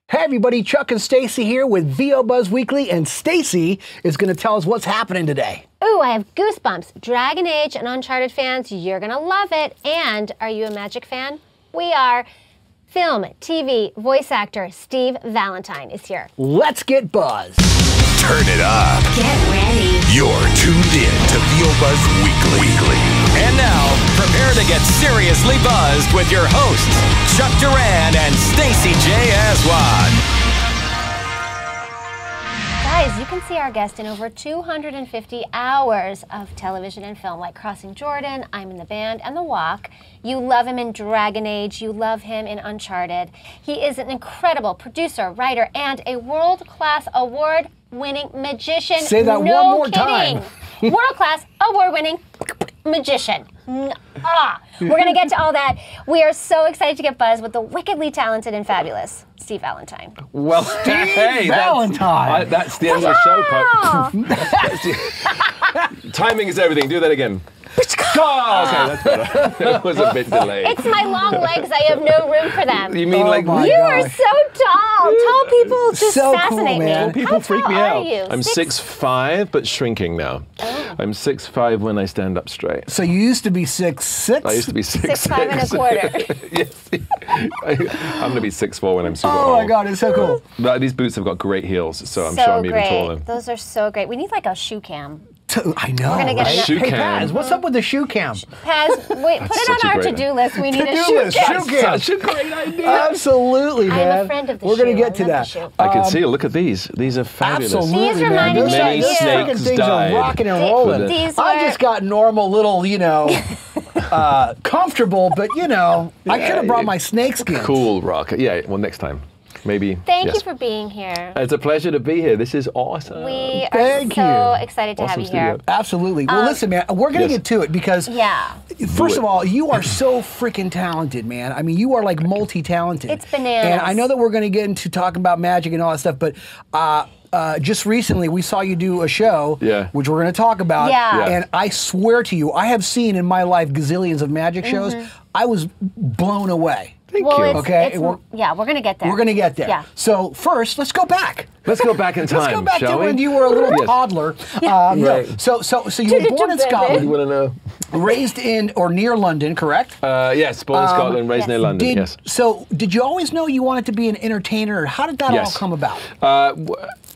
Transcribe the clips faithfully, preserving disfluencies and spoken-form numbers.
Hey everybody, Chuck and Stacey here with V O Buzz Weekly, and Stacey is going to tell us what's happening today. Ooh, I have goosebumps. Dragon Age and Uncharted fans, you're going to love it. And are you a Magic fan? We are. Film, T V, voice actor Steve Valentine is here. Let's get buzzed. Turn it up. Get ready. You're tuned in to V O Buzz Weekly. Weekly. And now, prepare to get seriously buzzed with your hosts, Chuck Duran and Stacey J. Aswad. Guys, you can see our guest in over two hundred fifty hours of television and film, like Crossing Jordan, I'm in the Band, and The Walk. You love him in Dragon Age. You love him in Uncharted. He is an incredible producer, writer, and a world-class award-winning magician. Say that no one more kidding. time. World-class award-winning magician. Ah, we're going to get to all that. We are so excited to get buzzed with the wickedly talented and fabulous Steve Valentine. Well, Steve hey, Valentine. That's, I, that's the end of the show, Puck. That's the, timing is everything. Do that again. Oh, okay, that's better. It was a bit delayed. It's my long legs. I have no room for them. You mean Oh like my You gosh. are so tall. Tall people just So cool, fascinate man. me. Well, people How freak tall me are out. you? I'm six five, but shrinking now. Oh. I'm six five when I stand up straight. So you used to be six six? I used to be six Six five and a quarter. Yes. I, I'm going to be six four when I'm super Oh old. my God, it's so cool. But these boots have got great heels, so I'm so sure I'm great. even taller. Those are so great. We need like a shoe cam. I know. We're gonna get right? a- Shoe Hey, cam. Paz, what's up with the shoe cam? Paz, wait, put it such a on our great to-do list. We need a To-do shoe list, cam. shoe cam. Such a great idea. Absolutely, I'm man. a friend of the We're shoe. gonna get I to love the that. shoe. I can Um, see. Look at these. These are fabulous. Absolutely, These man. reminded Those, me those of you. freaking Snakes things died. are rocking and These- rolling. these I were- just got normal little, you know, uh, comfortable, but you know, I should have brought my snake skin. Cool rock. Yeah, well, next time. Maybe. Thank yes. you for being here. It's a pleasure to be here. This is awesome. We are Thank so you. excited to Awesome have you here. studio. Absolutely. Well, listen, man, we're gonna Yes. get to it because, Yeah. first it. of all, you are so freaking talented, man. I mean, you are like multi-talented. It's bananas. And I know that we're gonna get into talking about magic and all that stuff, but. Uh, Uh, just recently, we saw you do a show, Yeah. which we're going to talk about. Yeah. Yeah. And I swear to you, I have seen in my life gazillions of magic shows. I was blown away. Thank well, you. It's, Okay, it's, we're- yeah, we're gonna get there. We're going to get there. Yeah. So first, let's go back. Let's go back in time, Let's go back shall to we? when you were a little Yes. toddler. Um, no. Right. So, so, so you were born in Baby. You Scotland, want to know? raised in or near London, correct? Uh, yes, born in Scotland, raised yes. near London. Did, yes. So, did you always know you wanted to be an entertainer, or how did that Yes. all come about? Uh, w-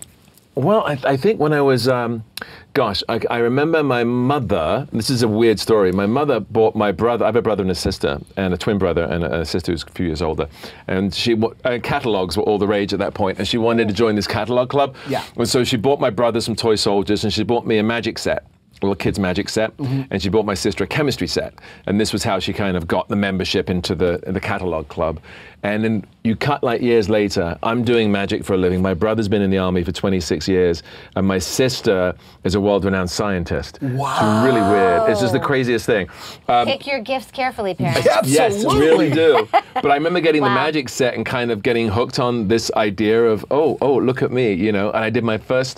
well, I, I think when I was, um, gosh, I, I remember my mother. This is a weird story. My mother bought my brother. I have a brother and a sister, and a twin brother and a, a sister who's a few years older. And she wa- uh, catalogs were all the rage at that point, and she wanted to join this catalog club. Yeah. And so she bought my brother some toy soldiers, and she bought me a magic set. A little kid's magic set, Mm-hmm. and she bought my sister a chemistry set, and this was how she kind of got the membership into the the catalog club. And then you cut like years later, I'm doing magic for a living. My brother's been in the army for twenty-six years, and my sister is a world-renowned scientist. Wow. It's really weird. It's just the craziest thing. Um, Pick your gifts carefully, parents. Yes, really do. But I remember getting Wow. the magic set and kind of getting hooked on this idea of, oh, oh, look at me, you know. And I did my first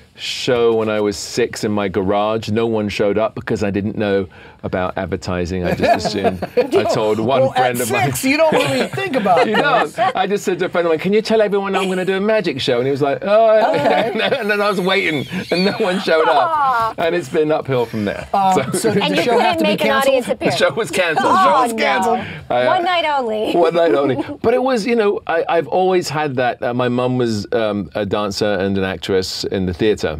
show when I was six in my garage. No one showed up because I didn't know about advertising. I just assumed. I told one Well, friend at of mine. six, you don't really think about You it. don't. I just said to a friend of mine, "Can you tell everyone I'm going to do a magic show?" And he was like, "Oh," Okay. and then I was waiting, and no one showed up, and it's been uphill from there. Um, so did And the you show have couldn't to be make an canceled? audience the appearance. show was cancelled. Oh, the show was no. cancelled. I, uh, One night only. One night only. But it was, you know, I, I've always had that. Uh, my mum was um, a dancer and an actress in the theatre,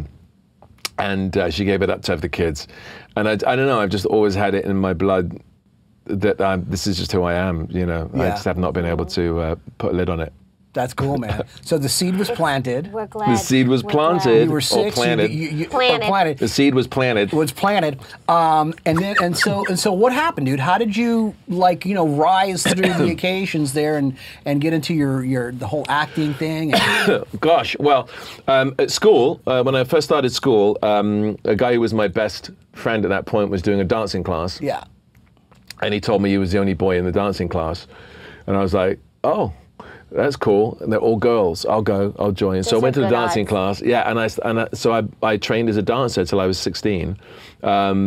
and uh, she gave it up to have the kids. And I, I don't know, I've just always had it in my blood that I'm, this is just who I am, you know. I Yeah. just have not been able to uh, put a lid on it. That's cool, man. So the seed was planted. We're glad. The seed was We're planted. glad. You were or six. you- planted. You, you, or Planted. planted. The seed was planted. It was planted, um, and then and so and so. What happened, dude? How did you like you know rise through the occasions there and and get into your your the whole acting thing? And, Gosh, well, um, at school, uh, when I first started school, um, a guy who was my best friend at that point was doing a dancing class. yeah. And he told me he was the only boy in the dancing class. And I was like, oh, that's cool. And they're all girls. I'll go, I'll join. So I Those went are to the good dancing odds. class. Yeah, and I, and I, so I, I trained as a dancer till I was sixteen. Um,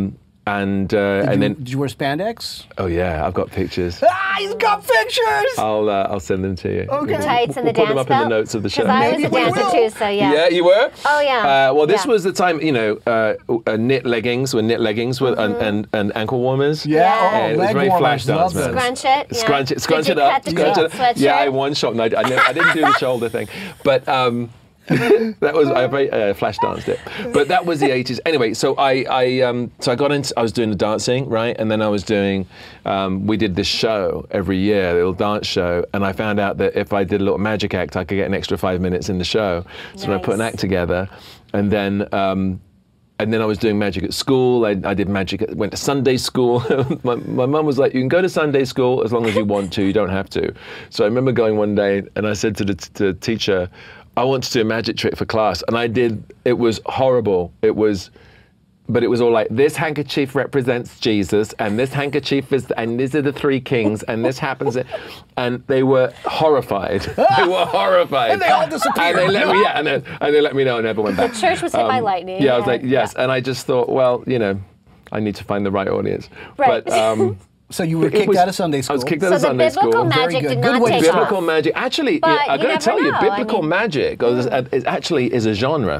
And uh, Did and you, then did you wear spandex? oh yeah, I've got pictures. Ah, he's got pictures. I'll uh, I'll send them to you. Okay. The tights and We'll the put them dance up in the belt? notes of the show. Because I was Maybe a we dancer will. too, so yeah. Yeah, you were? Oh, yeah. Uh, well, this Yeah. was the time, you know, uh, uh, knit leggings were knit leggings with, and, and, and ankle warmers. Yeah, Yeah. oh, And it was leg very warmers, flash dance, love man. those. Scrunch it. Yeah. Scrunch it, scrunch Did it you up. cut the Scrunch it sweatshirt? up. Yeah, I one shot. No, I, I, never, I didn't do the shoulder thing. But um, that was, I very, uh, flash danced it. But that was the eighties. Anyway, so I, I, um, so I got into, I was doing the dancing, right? And then I was doing, um, we did this show every year, a little dance show. And I found out that if I did a little magic act, I could get an extra five minutes in the show. So I put an Nice. act together. And then, um, and then I was doing magic at school. I, I did magic, at, went to Sunday school. my my mum was like, you can go to Sunday school as long as you want to, you don't have to. So I remember going one day and I said to the, to the teacher, I want to do a magic trick for class. And I did, it was horrible. It was, but it was all like, this handkerchief represents Jesus, and this handkerchief is, and these are the three kings, and this happens. And they were horrified. They were horrified. And they all disappeared. And they let me, yeah, and, then, and they let me know and never went back. The church was hit by lightning. Yeah, I was like, and- yes. And I just thought, well, you know, I need to find the right audience. Right. But, um, So you were it kicked was- out of Sunday school. I was kicked out So of the Sunday biblical school. magic good. did Good not way to take go. off. Biblical magic, actually, But yeah, I you gotta never tell you, know. I biblical mean- magic is, is actually is a genre.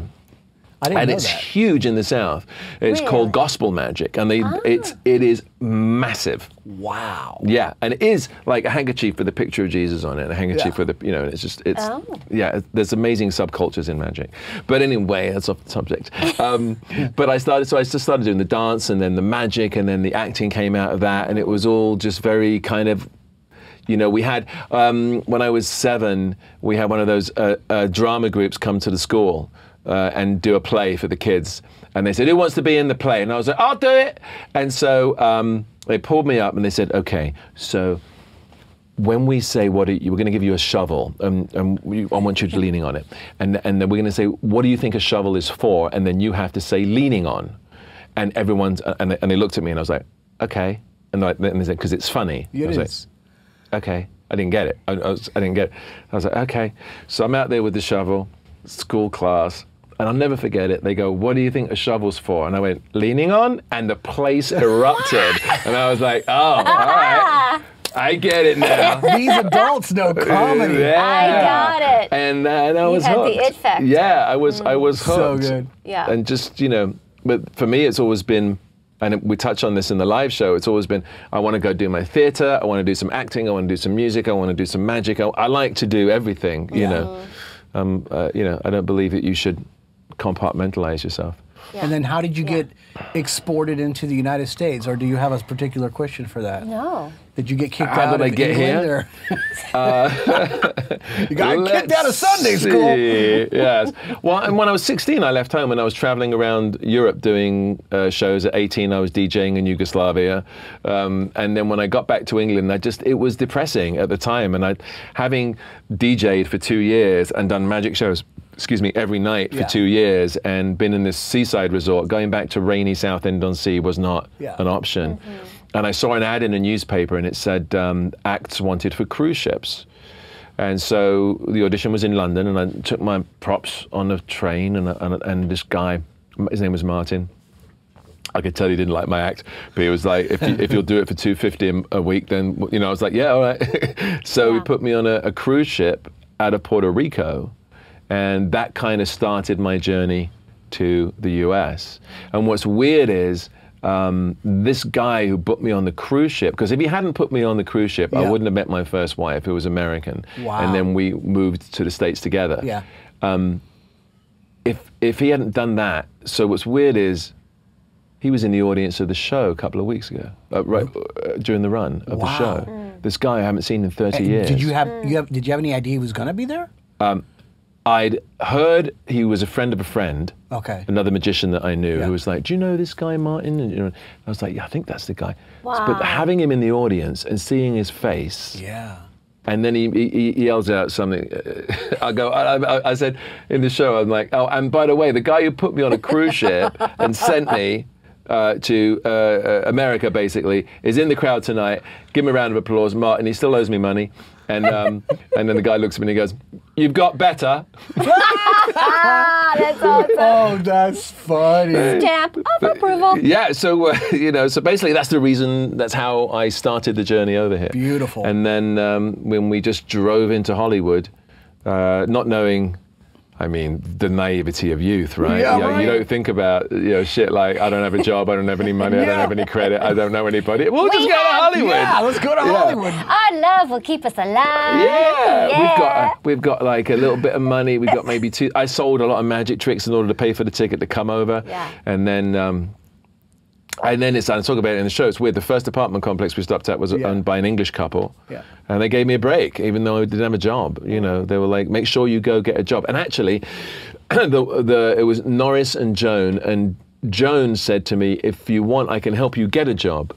I didn't And know it's that. huge in the South. It's Really? called gospel magic, and they it's it is massive. Wow. Yeah, and it is like a handkerchief with a picture of Jesus on it, a handkerchief Yeah. with a, you know, it's just, it's, Oh. yeah, there's amazing subcultures in magic. But anyway, that's off the subject. Um, but I started, so I just started doing the dance and then the magic and then the acting came out of that, and it was all just very kind of, you know, we had, um, when I was seven, we had one of those uh, uh, drama groups come to the school uh, and do a play for the kids. And they said, who wants to be in the play? And I was like, I'll do it. And so um, they pulled me up and they said, okay, so when we say, what are you, we're going to give you a shovel, and, and we, I want you to leaning on it. And, and then we're going to say, what do you think a shovel is for? And then you have to say leaning on. And everyone's, and they, and they looked at me and I was like, okay. And, I, and they said, because it's funny. It I was is. like, okay. I didn't get it. I, I, was, I didn't get it. I was like, okay. So I'm out there with the shovel, school class, and I'll never forget it. They go, what do you think a shovel's for? And I went, leaning on? And the place erupted. And I was like, oh, all right. I get it now. These adults know comedy. Yeah. I got it. And, uh, and I was had the hooked. it factor. Yeah, I was, I was So hooked. good. Yeah. And just, you know, but for me, it's always been, and we touch on this in the live show, it's always been, I want to go do my theater, I want to do some acting, I want to do some music, I want to do some magic. I, I like to do everything, you Yeah. know. Um, uh, you know, I don't believe that you should compartmentalize yourself. And then how did you Yeah. get exported into the United States, or do you have a particular question for that? No. Did you get kicked How out did I of get England, here? or- you got kicked out of Sunday see. school. Yes. Well, and when I was sixteen, I left home and I was traveling around Europe doing uh, shows. At eighteen, I was DJing in Yugoslavia. Um, and then when I got back to England, I just, it was depressing at the time. And I, having D J'd for two years and done magic shows, excuse me, every night for Yeah. two years and been in this seaside resort, going back to rainy Southend-on-Sea was not Yeah. an option. And I saw an ad in a newspaper and it said um, acts wanted for cruise ships. And so the audition was in London and I took my props on the train and, and, and this guy, his name was Martin. I could tell he didn't like my act, but he was like, if, you, if you'll do it for two fifty a week, then, you know, I was like, yeah, all right. So he Yeah. put me on a, a cruise ship out of Puerto Rico. And that kind of started my journey to the U S. And what's weird is um, this guy who put me on the cruise ship, because if he hadn't put me on the cruise ship, I Yeah. wouldn't have met my first wife, who was American. Wow. And then we moved to the States together. Yeah. Um, if, if he hadn't done that, so what's weird is he was in the audience of the show a couple of weeks ago, uh, right, uh, during the run of the Wow. show. This guy I haven't seen in thirty And years. Did you have you have did you have any idea he was going to be there? I'd heard he was a friend of a friend, Okay. another magician that I knew, Yeah. who was like, do you know this guy, Martin? And you know, I was like, yeah, I think that's the guy. Wow. But having him in the audience and seeing his face, Yeah. and then he, he, he yells out something. I go, I, I, I said in the show, I'm like, oh, and by the way, the guy who put me on a cruise ship and sent me uh, to uh, uh, America, basically, is in the crowd tonight. Give him a round of applause. Martin, he still owes me money. And um, and then the guy looks at me and he goes, you've got better. Ah, that's awesome. Oh, that's funny. Stamp of approval. Yeah, so uh, you know, so basically that's the reason. That's how I started the journey over here. Beautiful. And then um, when we just drove into Hollywood, uh, not knowing. I mean, the naivety of youth, right? Yeah, you know, right. you don't think about, you know, shit like, I don't have a job, I don't have any money, I don't Yeah. have any credit, I don't know anybody. We'll We just go to have- Hollywood. Yeah, let's go to Yeah. Hollywood. Our love will keep us alive. Yeah, Yeah. we've got uh, we've got like a little bit of money. We've got maybe two. I sold a lot of magic tricks in order to pay for the ticket to come over. Yeah. And then um, and then it's I talk about it in the show. It's weird. The first apartment complex we stopped at was Yeah. owned by an English couple. Yeah. And they gave me a break, even though I didn't have a job. You know, they were like, make sure you go get a job. And actually, the the it was Norris and Joan, and Joan said to me, if you want, I can help you get a job.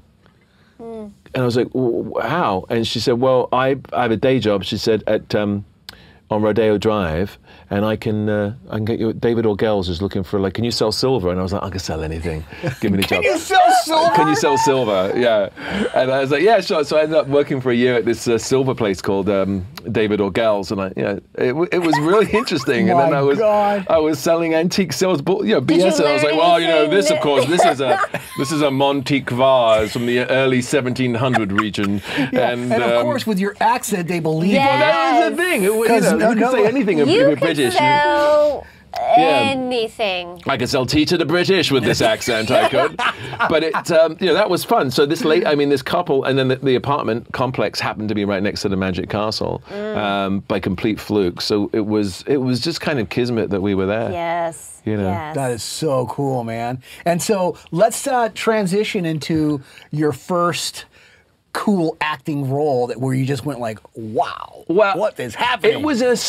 And I was like, "W- how? And she said, well, I, I have a day job, she said, at um, on Rodeo Drive, and I can uh, I can get you. David Orgell's is looking for like, can you sell silver? And I was like, I can sell anything. Give me the Can job. you sell silver? Can you sell silver? Yeah. And I was like, yeah, sure. So I ended up working for a year at this uh, silver place called um, David Orgell's, and I, you know, it, w- it was really interesting. And then My I was God. I was selling antique silver, bu- you know, B Did you S. And I was like, learn well, you know, anything this of that- course, this is a this is a Montique vase from the early seventeen hundred region, And, and, of um, course, with your accent, they believe Yeah. you. that was the thing. It, was- you 'Cause know, no- you can no- say anything if You you're could British. sell Yeah. anything. I could sell tea to the British with this accent, I could. But it, um, you know, that was fun. So this late, I mean, this couple, and then the, the apartment complex happened to be right next to the Magic Castle um, by complete fluke. So it was, it was just kind of kismet that we were there. Yes. You know. Yes. That is so cool, man. And so let's uh, transition into your first cool acting role that where you just went like, wow, Well, what is happening? It was a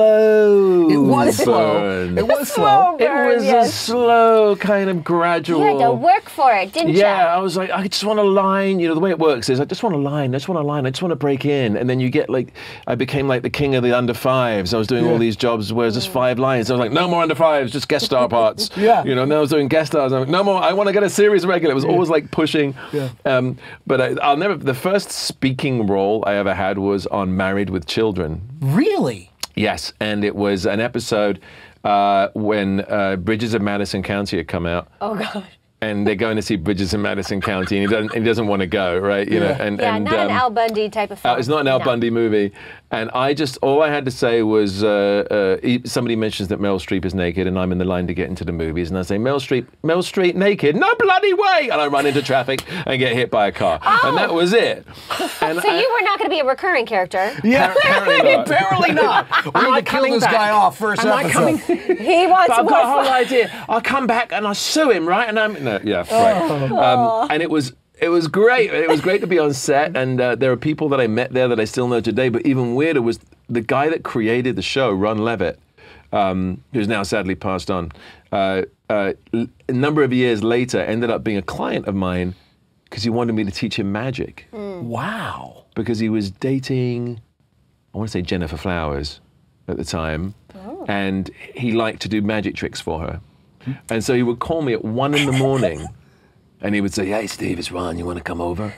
slow. It was slow. burn. It was slow slow. It burn, was yes. a slow kind of gradual. You had to work for it, didn't Yeah, you? I was like, I just want a line. You know, the way it works is I just want a line. I just want a line. I just want to break in. And then you get like, I became like the king of the under fives. I was doing all these jobs where it's just five lines. I was like, no more under fives, just guest star parts. Yeah. You know, and then I was doing guest stars. I'm like, no more, I want to get a series regular. It was always like pushing. Yeah. Um, but I, I'll never, the first speaking role I ever had was on Married with Children. Really? Yes, and it was an episode uh, when uh, Bridges of Madison County had come out. Oh gosh. And they're going to see Bridges in Madison County, and he doesn't, he doesn't want to go, right? You know, and, Yeah, and not an um, Al Bundy type of film. uh, it's not an Al No. Bundy movie. And I just, all I had to say was, uh, uh, he- somebody mentions that Meryl Streep is naked, and I'm in the line to get into the movies, and I say, Meryl Streep, Meryl Streep naked? No bloody way! And I run into traffic and get hit by a car. And that was it. And So I- you were not going to be a recurring character. Yeah, Apparently not. apparently not. We need to kill coming this back? guy off first Am I episode. coming? He wants But I've more got a whole fun. idea. I'll come back and I'll sue him, right? And I'm no, yeah, right. Um, and it was it was great. It was great to be on set, and uh, there are people that I met there that I still know today. But even weirder was the guy that created the show, Ron Levitt, um, who's now sadly passed on. Uh, uh, l- a number of years later, ended up being a client of mine because he wanted me to teach him magic Wow. because he was dating, I want to say Jennifer Flowers at the time, and he liked to do magic tricks for her. And so he would call me at one in the morning, and he would say, "Hey, Steve, it's Ron. You want to come over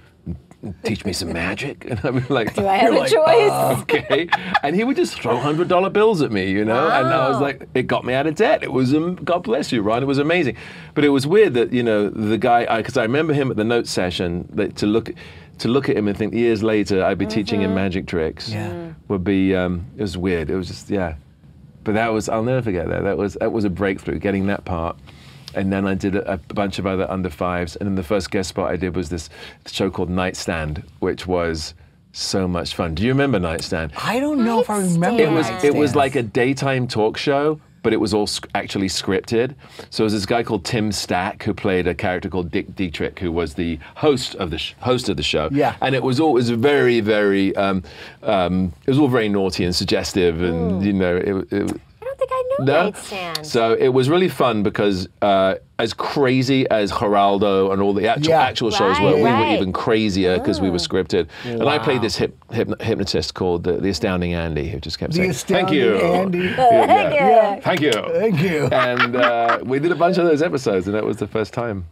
and teach me some magic?" And I'd be like, Do I have a like, choice? "Okay." And he would just throw hundred dollar bills at me, you know. And I was Wow. like, it got me out of debt. It was, um, God bless you, Ron. It was amazing. But it was weird that you know the guy, because I, I remember him at the note session that to look. To look at him and think years later I'd be teaching him magic tricks Yeah. would be um, it was weird. It was just yeah, but that was I'll never forget that. That was that was a breakthrough getting that part, and then I did a, a bunch of other under fives, and then the first guest spot I did was this show called Nightstand, which was so much fun. Do you remember Nightstand? I don't know if I remember. It was Nightstand. it was like a daytime talk show, but it was all sc- actually scripted. So it was this guy called Tim Stack who played a character called Dick Dietrich, who was the host of the sh- host of the show. Yeah. And it was all it was very very um, um, it was all very naughty and suggestive, and you know it. it I don't think I knew no? Nightstand. So it was really fun because uh, as crazy as Geraldo and all the actual, Yeah. actual shows were, Right, we were right. even crazier because we were scripted. And I played Wow. this hip, hyp- hypnotist called uh, the Astounding Andy, who just kept The saying, "Thank you, Astounding Andy." Yeah, Thank yeah. you. Thank you, Thank you. And uh, we did a bunch of those episodes, and that was the first time.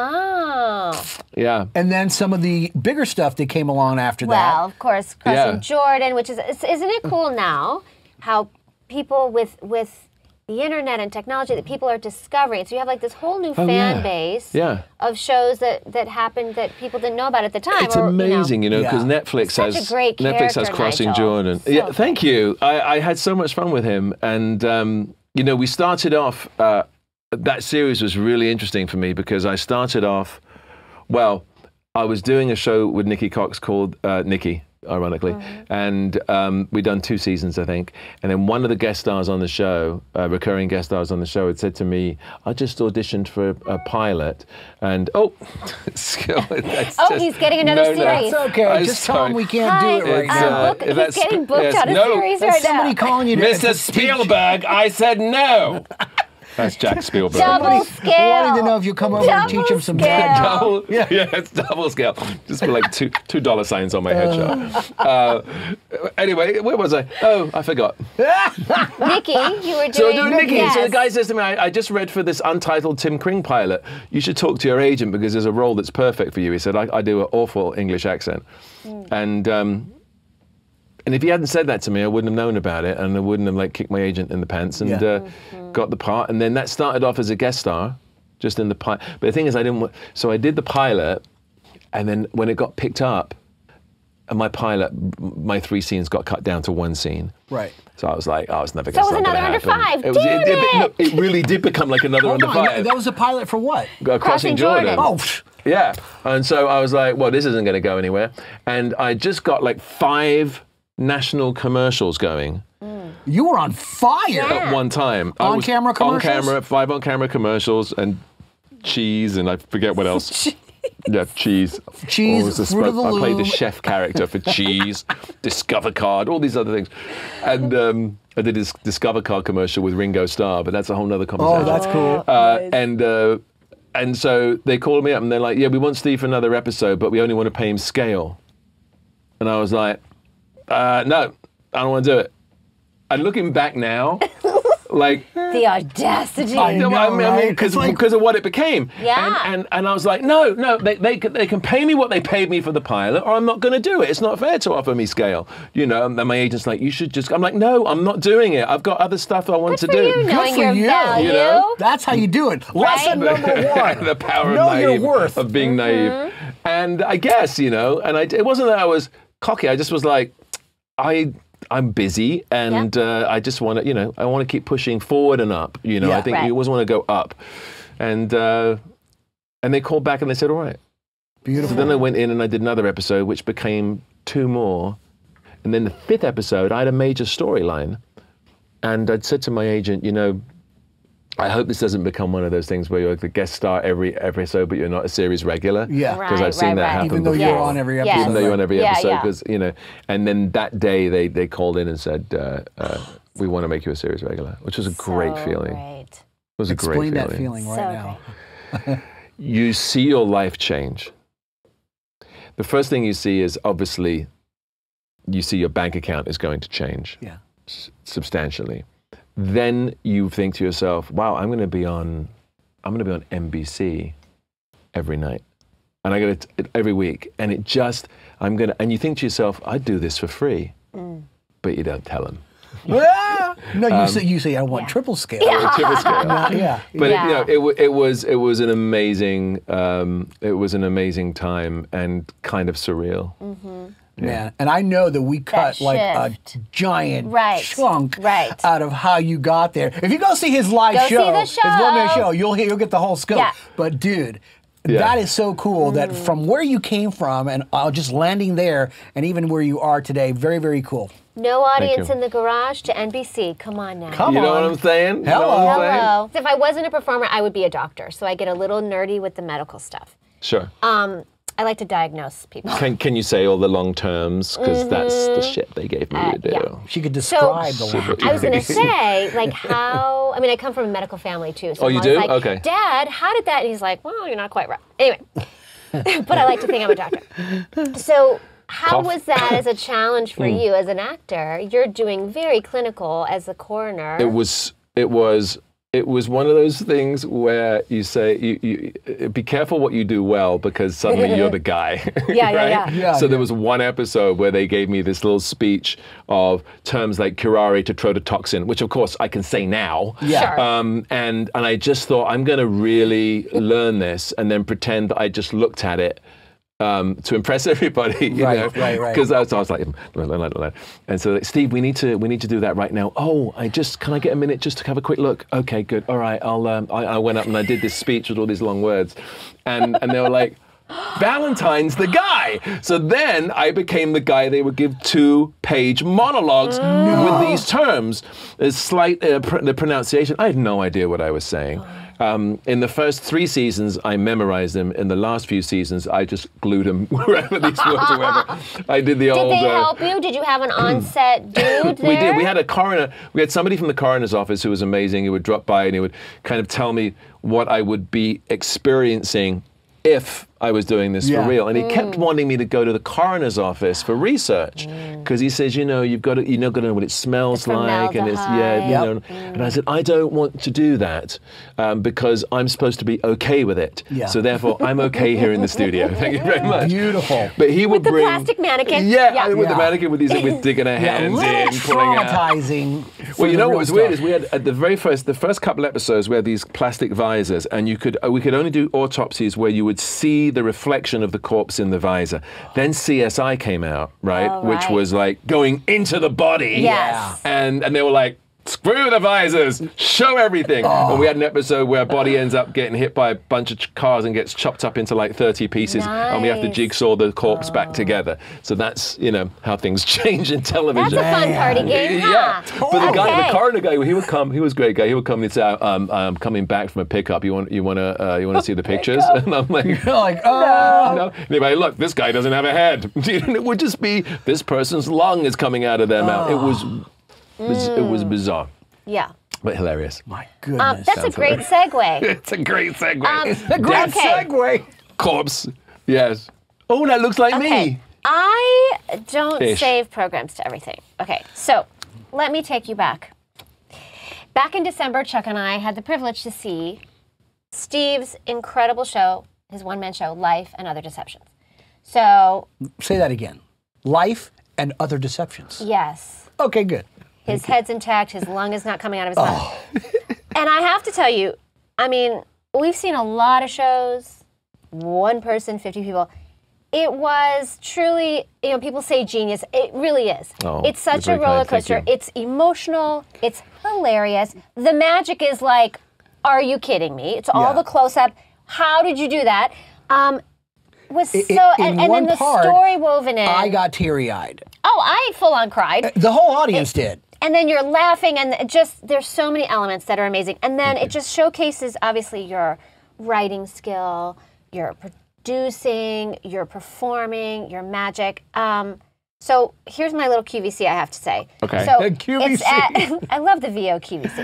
Wow. Yeah. And then some of the bigger stuff that came along after Well, that. of course, Crossing Yeah. Jordan, which is, is- isn't it cool now how people with with the internet and technology that people are discovering. So you have like this whole new Oh, fan yeah. base Yeah. of shows that, that happened that people didn't know about at the time. It's or, amazing, you know, because Yeah. Netflix Such a has great Netflix has character, Crossing Nigel. Jordan. So yeah, good. thank you. I, I had so much fun with him, and um, you know, we started off. Uh, that series was really interesting for me because I started off. Well, I was doing a show with Nikki Cox called uh, Nikki. Ironically, Mm-hmm. and um, we'd done two seasons, I think. And then one of the guest stars on the show, uh, recurring guest stars on the show, had said to me, "I just auditioned for a, a pilot," and oh, that's Oh, just- he's getting another no, no. series. It's okay. I'm Just tell him sorry. we can't Hi, do it right It's, uh, now. book, he's that's- getting booked yes, out of no, series That's right somebody now. calling you to Mister to speak. Spielberg, I said no. That's Jack Spielberg. Double Somebody scale. wanted to know if you come over and teach him some Double scale. Double, yeah. yeah, it's double scale. Just put like two two dollar signs on my headshot. Uh, anyway, where was I? Oh, I forgot. Nikki, you were doing. So doing Nikki. Yes. So the guy says to me, I, I just read for this untitled Tim Kring pilot. You should talk to your agent because there's a role that's perfect for you. He said, I, I do an awful English accent. Mm. And um, and if he hadn't said that to me, I wouldn't have known about it, and I wouldn't have like kicked my agent in the pants and Yeah. uh, Mm-hmm. got the part. And then that started off as a guest star, just in the pilot. But the thing is, I didn't. wa- So I did the pilot, and then when it got picked up, and my pilot, m- my three scenes got cut down to one scene. Right. So I was like, oh, it's never So going it to was happen. another under five. It, was, Damn it, it, no, it. it really did become like another Hold under on, five. that was a pilot for what? Uh, Crossing Jordan. Oh, pff. Yeah. And so I was like, well, this isn't going to go anywhere. And I just got like five national commercials going You were on fire. Yeah. at one time. I was On-camera commercials? On camera, five on-camera commercials and cheese and I forget what else. Yeah, cheese. Cheese, What was the Fruit of the I played the Loom. chef character for cheese, Discover Card, all these other things. And um, I did this Discover Card commercial with Ringo Starr, but that's a whole nother conversation. Oh, that's cool. Uh, and uh, and so they called me up and they're like, yeah, we want Steve for another episode, but we only want to pay him scale. And I was like, uh, no, I don't want to do it. And looking back now, like, The audacity. I know, I mean, right? because It's like- because of what it became. Yeah. And, and and I was like, no, no, they they can, they can pay me what they paid me for the pilot, or I'm not going to do it. It's not fair to offer me scale, you know. And then my agent's like, you should just. I'm like, no, I'm not doing it. I've got other stuff I want Good to for do. you, knowing for your you, value. you know? That's how you do it. Lesson Right. number one. The power Know of your naive, worth. of being naive. And I guess, you know, and I, it wasn't that I was cocky. I just was like, I, I'm busy, and Yeah. uh, I just want to, you know, I want to keep pushing forward and up. You know, Yeah. I think Right. you always want to go up. And uh, and they called back and they said, all right. Beautiful. So then I went in and I did another episode, which became two more. And then the fifth episode, I had a major storyline. And I'd said to my agent, you know, I hope this doesn't become one of those things where you're the guest star every episode, but you're not a series regular. Yeah. Because Right, I've seen right, that right. happen Even though before. you're on every Yes. episode. Even though you're on every Yeah, episode, yeah. because, you know, and then that day they, they called in and said, uh, uh, we want to make you a series regular, which was a great So feeling. Great. It was a Explain great that feeling. feeling right So now. You see your life change. The first thing you see is obviously you see your bank account is going to change Yeah. s- substantially. Then you think to yourself, wow, I'm going to be on I'm going to be on N B C every night. And I get it every week, and it just I'm going to and you think to yourself, I do this for free. But you don't tell them. Ah! No, you Um, say you say I want triple scale. Triple scale. Not- yeah. But Yeah. it, you know, it, wa- it was it was an amazing um, it was an amazing time and kind of surreal. Man, and I know that we cut like a shift. giant Right, chunk right. out of how you got there. If you go see his live Go see show, the his one man show. show, you'll hear, you'll get the whole scope. Yeah. But dude, Yeah. that is so cool that Mm. from where you came from and uh, just landing there, and even where you are today, very very cool. No audience you. in the garage to N B C. Come on now. Come You know on. what I'm saying? You know Hello. what I'm saying? Hello. If I wasn't a performer, I would be a doctor. So I get a little nerdy with the medical stuff. Sure. Um, I like to diagnose people. Can can you say all the long terms? Because that's the shit they gave me to do. Mm-hmm. Uh, yeah. She could describe the So line. I was going to say, like, how, I mean, I come from a medical family too. So Oh, I'm you always do? like, Okay. Dad, how did that? And he's like, well, you're not quite right. Anyway, but I like to think I'm a doctor. So how Cough. was that as a challenge for Hmm. you as an actor? You're doing very clinical as a coroner. It was it was it was one of those things where you say, you, you be careful what you do well because suddenly you're the guy. Yeah, right? yeah, yeah. Yeah, so yeah. there was one episode where they gave me this little speech of terms like curare to trototoxin, which of course I can say now. Yeah. Sure. Um, and, and I just thought, I'm going to really learn this and then pretend that I just looked at it Um, to impress everybody, you Right, know, right, right. because I, was- I was like, and so like, Steve, we need to we need to do that right now. Oh, I just can I get a minute just to have a quick look? Okay, good. All right, I'll. Um, I, I went up and I did this speech with all these long words, and and they were like, Valentine's the guy. So then I became the guy they would give two-page monologues with these terms. There's slight uh, pr- the pronunciation. I had no idea what I was saying. Um, in the first three seasons, I memorized them. In the last few seasons, I just glued them wherever these words or wherever. I did the Did old. they uh, help you? Did you have an on-set dude there? We did. We had a coroner. We had somebody from the coroner's office who was amazing. He would drop by and he would kind of tell me what I would be experiencing if I was doing this Yeah. for real. And he kept wanting me to go to the coroner's office for research because he says, you know, you've got to, you're not going to know what it smells The like, and it's yeah, you Yep. know. And I said, I don't want to do that um, because I'm supposed to be okay with it. Yeah. So therefore, I'm okay here in the studio. Thank you very much. Beautiful. But he would the bring plastic mannequin? Yeah, Yeah. with the Yeah. mannequin with these with digging her Yeah, a hands little in, pulling out. traumatizing. for Well, you the know real what was weird stuff. is we had at the very first, the first couple episodes, we had these plastic visors, and you could uh, we could only do autopsies where you would see the reflection of the corpse in the visor. Then C S I came out, right, Oh, which right. was like going into the body, Yes. and and they were like, screw the visors, show everything. Oh. And we had an episode where a body ends up getting hit by a bunch of ch- cars and gets chopped up into like thirty pieces, and we have to Nice. jigsaw the corpse back together. So that's, you know, how things change in television. That's a fun party game, huh? Yeah, but the guy, Okay. the coroner guy, he would come. He was a great guy. He would come and heuld say, um, "I'm coming back from a pickup. You want, you want to, uh, you want to see the pictures?" And I'm like, You're like, oh. "No." And he'd be like, "Look, this guy doesn't have a head." And it would just be this person's lung is coming out of their mouth. It was, it was, it was bizarre, Yeah. but hilarious. My Um, goodness. that's a great segue. It's a great segue. Um, a great okay. segue. Corpse. Yes. Oh, that looks like Okay. me. I don't Ish. save programs to everything. Okay, so let me take you back. Back in December, Chuck and I had the privilege to see Steve's incredible show, his one-man show, Life and Other Deceptions. So, Say that again. Life and other deceptions. yes, Okay, good. his head's intact, his lung is not coming out of his mouth. And I have to tell you, I mean, we've seen a lot of shows, one person, fifty people. It was truly, you know, people say genius. It really is. Oh, it's such you're a very roller kind. Thank coaster. you. It's emotional. It's hilarious. The magic is like, are you kidding me? It's all Yeah. the close up. How did you do that? Um, was I- so, I- in and, and one then the part, story woven in. I got teary-eyed. oh, I full on cried. The whole audience did. And then you're laughing, and it just there's so many elements that are amazing. And then it just showcases obviously your writing skill, your producing, your performing, your magic. Um, so here's my little Q V C. I have to say. Okay. So A Q V C. it's at, I love the V O Q V C.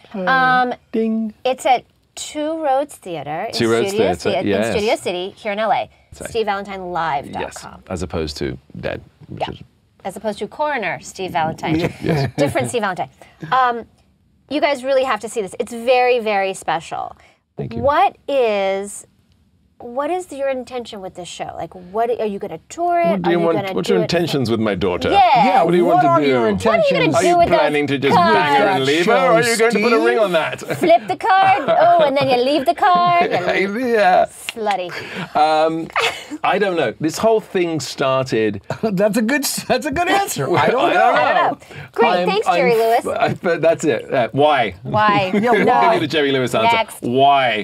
Um, Ding. it's at Two Roads Theater in, Two Roads Studio, Theater, Ci- in yes. Studio City here in L A. Sorry. Steve Valentine Live dot Yes, com. as opposed to dead. Which Yeah. is, As opposed to Coroner Steve Valentine. yes. Different Steve Valentine. Um, you guys really have to see this. It's very, very special. Thank you. What is what is your intention with this show? Like, what are you going to tour it? What do are you you want? going to What's do your it? intentions with my daughter? Yeah. Yeah, What do you what want to are do? your What are you intentions? gonna Are do you with those planning to just cards? bang her and leave her, or are you going to put a Steve? ring on that? Flip the card. Oh, and then you leave the card. And yeah. slutty. Um, I don't know. This whole thing started. That's a good. That's a good answer. I don't I know. don't I don't know. Great. I'm- Thanks, I'm Jerry f- Lewis. I- but that's it. Uh, why? Why? Yeah, I'll why? give you the Jerry Lewis answer. Next. Why?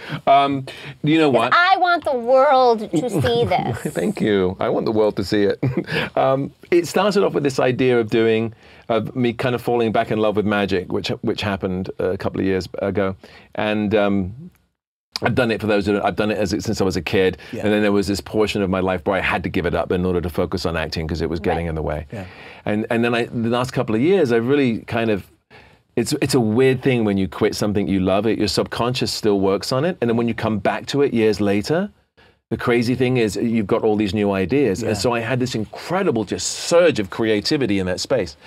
Um, you know what? I want the world to see this. Thank you. I want the world to see it. um, it started off with this idea of doing, of me kind of falling back in love with magic, which which happened a couple of years ago, and. Um, I've done it for those who don't, I've done it as, since I was a kid, Yeah. and then there was this portion of my life where I had to give it up in order to focus on acting because it was getting Right. in the way. Yeah. And and then I, the last couple of years, I really kind of, it's it's a weird thing when you quit something you love it, your subconscious still works on it, and then when you come back to it years later, the crazy thing is you've got all these new ideas, Yeah. and so I had this incredible just surge of creativity in that space.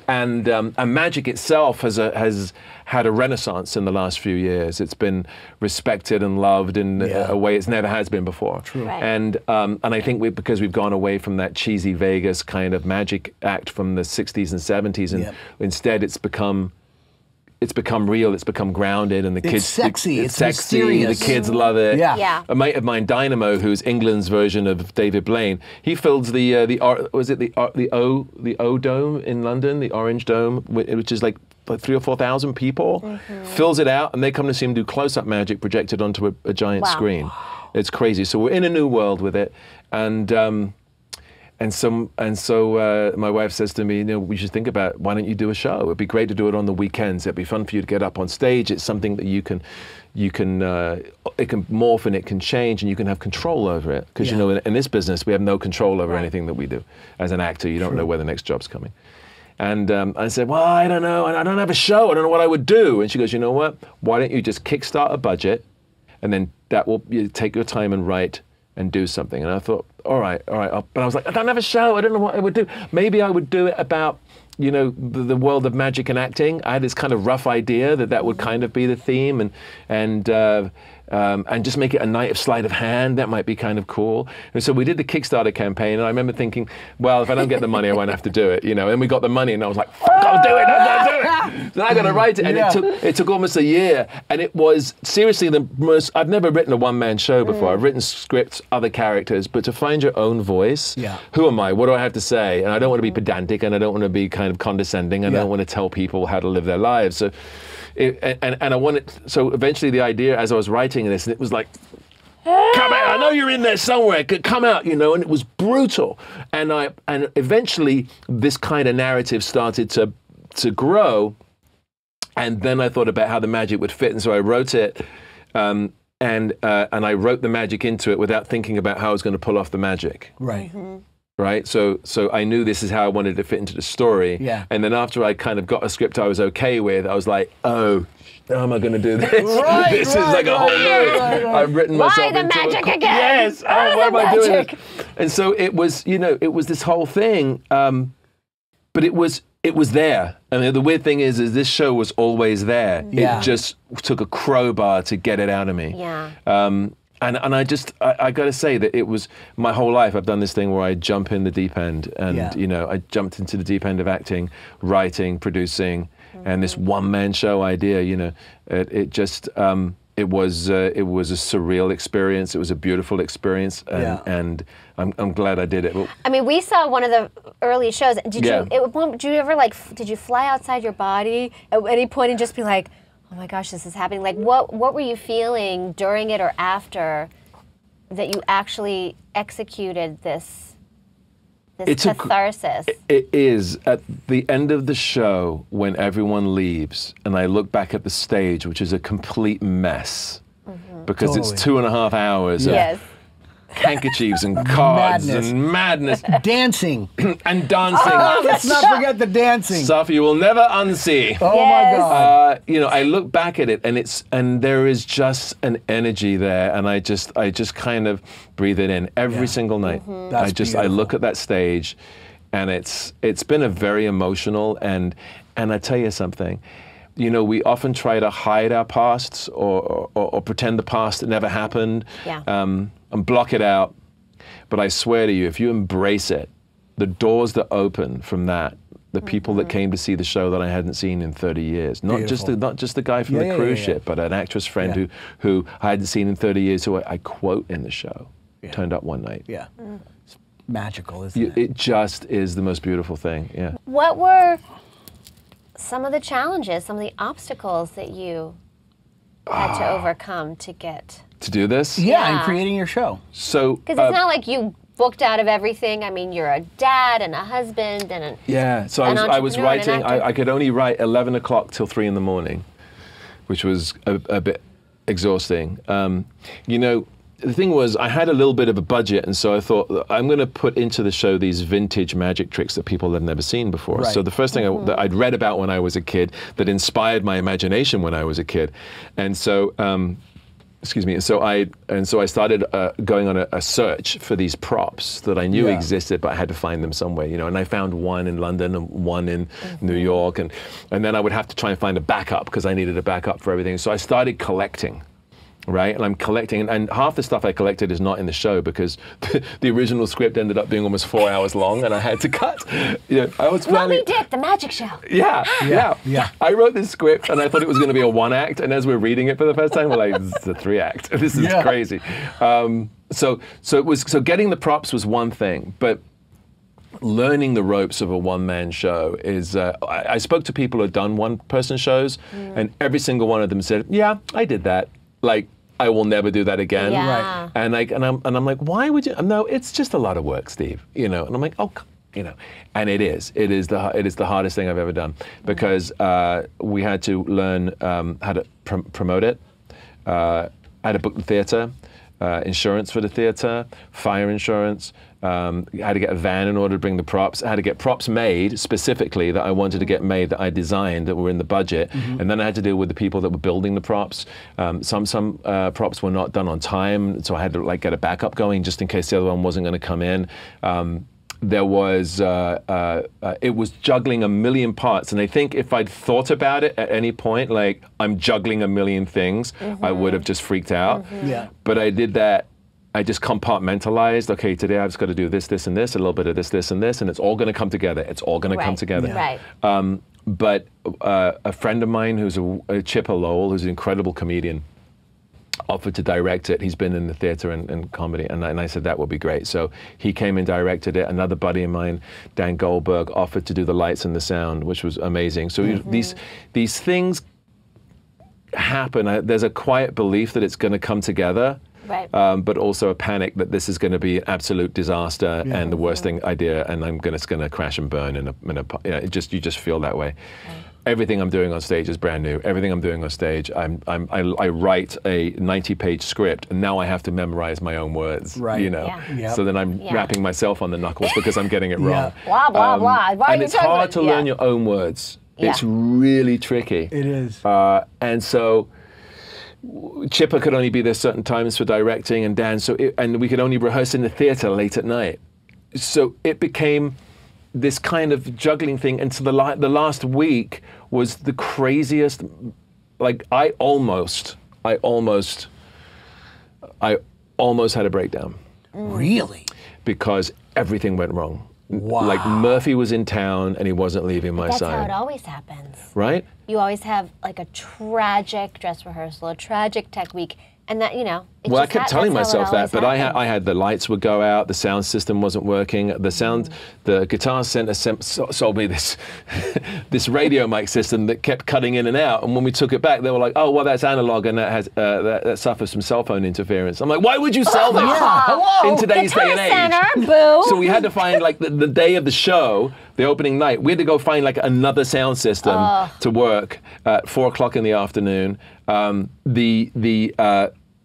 And, um, and magic itself has, a, has had a renaissance in the last few years. It's been respected and loved in Yeah. a, a way it's never has been before. True. Right. And, um, and I think we, because we've gone away from that cheesy Vegas kind of magic act from the sixties and seventies, and Yep. instead it's become it's become real, it's become grounded, and the It's kids sexy, it's, it's sexy, mysterious. the kids love it. Yeah. Yeah. A mate of mine, Dynamo, who's England's version of David Blaine, he fills the uh, the or, was it the uh, the O the O Dome in London, the Orange Dome, whi- which is like like three or four thousand people, Mm-hmm. fills it out, and they come to see him do close-up magic projected onto a, a giant Wow. screen. It's crazy. So we're in a new world with it, and. Um, And so, and so uh, my wife says to me, you know, we should think about, why don't you do a show? It'd be great to do it on the weekends. It'd be fun for you to get up on stage. It's something that you can, you can, uh, it can morph and it can change, and you can have control over it. Because Yeah. you know, in, in this business, we have no control over Right. anything that we do. As an actor, you don't know where the next job's coming. And um, I said, well, I don't know. I don't have a show. I don't know what I would do. And she goes, you know what? Why don't you just kickstart a budget, and then that will you take your time and write and do something. And I thought, all right, all right. I'll, but I was like, I don't have a show. I don't know what I would do. Maybe I would do it about, you know, the, the world of magic and acting. I had this kind of rough idea that that would kind of be the theme, and and uh, um, and just make it a night of sleight of hand. That might be kind of cool. And so we did the Kickstarter campaign, and I remember thinking, well, if I don't get the money, I won't have to do it, you know. And we got the money, and I was like, I'll do it, I'll do it. So I got to write it, and Yeah. it took it took almost a year, and it was seriously the most. I've never written a one-man show before. I've written scripts, other characters, but to find your own voice. Yeah. Who am I? What do I have to say? And I don't want to be pedantic, and I don't want to be kind of condescending. I Yeah. don't want to tell people how to live their lives. So, it, and and I wanted. So eventually, the idea, as I was writing this, and it was like, come out! I know you're in there somewhere. C- Come out, you know. And it was brutal. And I and eventually, this kind of narrative started to to grow. And then I thought about how the magic would fit, and so I wrote it. Um, and uh, and I wrote the magic into it without thinking about how I was going to pull off the magic. Right. Right, so so I knew this is how I wanted to fit into the story. Yeah. And then after I kind of got a script I was okay with, I was like, oh, how am I going to do this? Right, this is right, like a whole right, load. right, right. I've written Why myself the into a magic co- again? Yes. Why Oh, why the am I doing magic? this? And so it was, you know, it was this whole thing. Um, but it was it was there. I mean, the weird thing is, is this show was always there. Yeah. It just took a crowbar to get it out of me. Yeah. Um, and and I just I, I got to say that it was my whole life. I've done this thing where I jump in the deep end, and Yeah. you know I jumped into the deep end of acting, writing, producing, and this one man show idea. You know, it, it just um, it was uh, it was a surreal experience. It was a beautiful experience, and, Yeah. and I'm I'm glad I did it. Well, I mean, we saw one of the early shows. Did Yeah. you? It, did you ever like? f- Did you fly outside your body at any point and just be like, "Oh my gosh, this is happening"? Like, what what were you feeling during it or after that you actually executed this this It's a- catharsis? It is at the end of the show when everyone leaves, and I look back at the stage, which is a complete mess because Totally. it's two and a half hours of yes. handkerchiefs and cards Madness. and madness Dancing. and dancing. Let's not forget the dancing. Stuff you will never unsee. Oh Yes. my God. Uh, you know, I look back at it, and it's and there is just an energy there, and I just I just kind of breathe it in every Yeah. single night. That's I just I beautiful. look at that stage, and it's it's been a very emotional, and and I tell you something. You know, we often try to hide our pasts or, or, or pretend the past never happened, Yeah. um, and block it out. But I swear to you, if you embrace it, the doors that open from that, the people that came to see the show that I hadn't seen in thirty years, not just the, Beautiful. not just the guy from Yeah, the yeah, cruise yeah, yeah. ship, but an actress friend Yeah. who, who I hadn't seen in thirty years, who I, I quote in the show, Yeah. turned up one night. Yeah. It's magical, isn't You, it? it just is the most beautiful thing, yeah. What were some of the challenges, some of the obstacles that you had to overcome to get? To do this? Yeah, Yeah. and creating your show. So, Because uh, it's not like you booked out of everything. I mean, you're a dad and a husband and a yeah, so I an was, I was entrepreneur and an writing, I, actor. I could only write eleven o'clock till three in the morning, which was a, a bit exhausting. Um, you know, the thing was, I had a little bit of a budget, and so I thought, I'm going to put into the show these vintage magic tricks that people have never seen before. Right. So the first thing I, that I'd read about when I was a kid that inspired my imagination when I was a kid. And so um, excuse me. So I and so I started uh, going on a, a search for these props that I knew Yeah. existed, but I had to find them somewhere, you know. And I found one in London and one in mm-hmm. New York, and and then I would have to try and find a backup because I needed a backup for everything. So I started collecting. Right, and I'm collecting, and, and half the stuff I collected is not in the show because the, the original script ended up being almost four hours long, and I had to cut. You know, I was planning. Moby Dick, the magic show. Yeah, yeah, Yeah, yeah. I wrote this script, and I thought it was going to be a one act, and as we're reading it for the first time, we're like, "This is a three act. This is Yeah. crazy." Um, so, so it was. So getting the props was one thing, but learning the ropes of a one-man show is. Uh, I, I spoke to people who had done one-person shows, mm. and every single one of them said, "Yeah, I did that." Like, I will never do that again. Yeah. Right. And I and I'm and I'm like, why would you? No, it's just a lot of work, Steve. You know. And I'm like, oh, you know. And it is. It is the it is the hardest thing I've ever done because uh, we had to learn um, how to pr- promote it, uh, how to book the theater, uh, insurance for the theater, fire insurance. Um, how to get a van in order to bring the props, how to get props made specifically that I wanted to get made that I designed that were in the budget, mm-hmm. and then I had to deal with the people that were building the props. Um, some some uh, props were not done on time, so I had to like get a backup going just in case the other one wasn't going to come in. Um, there was uh, uh, uh, it was juggling a million parts, and I think if I'd thought about it at any point, like I'm juggling a million things, mm-hmm. I would have just freaked out. Mm-hmm. Yeah. But I did that. I just compartmentalized, okay, today I've just got to do this, this, and this, a little bit of this, this, and this, and it's all going to come together. It's all going Right. to come together. Yeah. Right. Um, but uh, a friend of mine who's a, a Chipper Lowell, who's an incredible comedian, offered to direct it. He's been in the theater and, and comedy, and I, and I said that would be great. So he came and directed it. Another buddy of mine, Dan Goldberg, offered to do the lights and the sound, which was amazing. So mm-hmm. these these things happen. I, there's a quiet belief that it's going to come together. Right. Um, but also a panic that this is going to be an absolute disaster Yeah. and the worst thing idea, and I'm going to, it's going to crash and burn in a, in a you know, it just you just feel that way. Right. Everything I'm doing on stage is brand new. Everything I'm doing on stage, I'm, I'm I, I write a ninety-page script, and now I have to memorize my own words. Right. You know. Yeah. Yep. So then I'm Yeah. rapping myself on the knuckles because I'm getting it wrong. Blah, blah, Um, blah. Why are and you it's talking hard about- to yeah. learn your own words. Yeah. It's really tricky. It is. Uh, and so. Chipper could only be there certain times for directing, and Dan, so it, and we could only rehearse in the theater late at night. So it became this kind of juggling thing. And so the la- the last week was the craziest. Like I almost, I almost, I almost had a breakdown Really? because everything went wrong. Wow. Like Murphy was in town and he wasn't leaving my That's side. how it always happens. Right? You always have like a tragic dress rehearsal, a tragic tech week, and that, you know, it Well, I just kept ha- telling that's how it myself that, always but I had, happens. I had the lights would go out, the sound system wasn't working, the sound, Mm. the guitar center sem- so- sold me this this radio mic system that kept cutting in and out, and when we took it back, they were like, "Oh, well, that's analog and that has uh, that, that suffers from cell phone interference." I'm like, "Why would you sell this Hello? in today's day and age?" Guitar center, boo. So we had to find like the, the day of the show, the opening night, we had to go find like another sound system to work at four o'clock in the afternoon. Um, the the uh,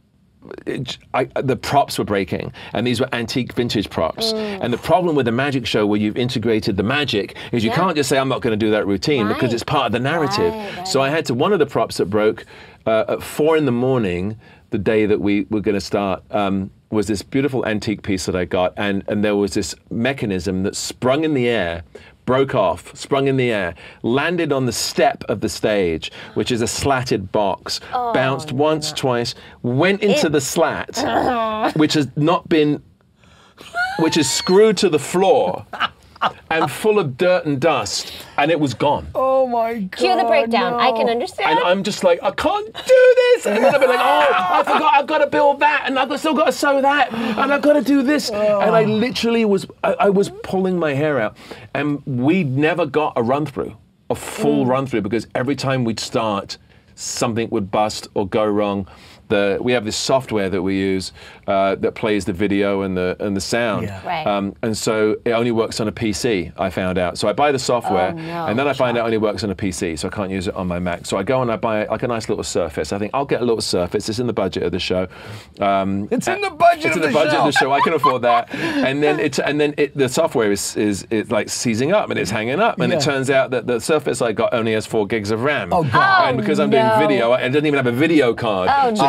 It, I, the props were breaking, and these were antique vintage props. Mm. And the problem with a magic show where you've integrated the magic is you Yeah. can't just say, I'm not going to do that routine, because Right. it's part of the narrative. Right, right. So I had to, one of the props that broke uh, at four in the morning, the day that we were going to start, um, was this beautiful antique piece that I got, and, and there was this mechanism that sprung in the air, broke off, sprung in the air, landed on the step of the stage, which is a slatted box, bounced once, twice, went into It- the slat, which has not been, which is screwed to the floor and full of dirt and dust, and it was gone. Oh my God. Cue the breakdown. I can understand. And I'm just like, I can't do this. And then I'll be like, oh, I forgot, I've got to build that, and I've still got to sew that, and I've got to do this. And I literally was, I, I was pulling my hair out. And we never got a run through, a full run through, because every time we'd start, something would bust or go wrong. The, we have this software that we use uh, that plays the video and the and the sound, Yeah. Right. um, and so it only works on a P C. I found out. So I buy the software, Oh, no. and then I find out it only works on a P C, so I can't use it on my Mac. So I go and I buy like a nice little Surface. I think I'll get a little Surface. It's in the budget of the show. Um, It's in the budget It's of in the the budget show. of the show. I can afford that. And then it's and then it, the software is is it's like seizing up and it's hanging up, and Yeah. it turns out that the Surface I got only has four gigs of RAM. Oh, God. And because I'm no. doing video, it doesn't even have a video card. Oh, so no.